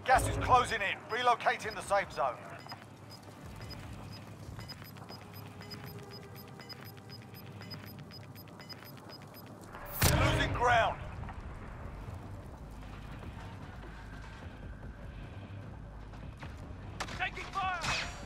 Gas is closing in. Relocating the safe zone. Losing ground. Taking fire!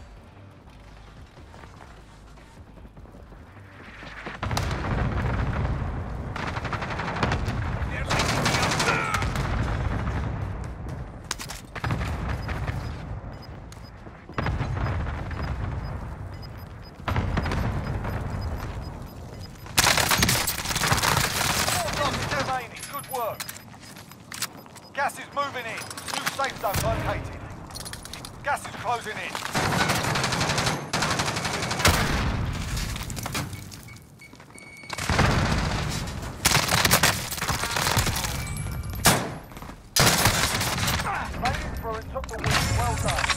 Good work. Gas is moving in. New safe zone located. Gas is closing in. Made it through and took the win. Well done.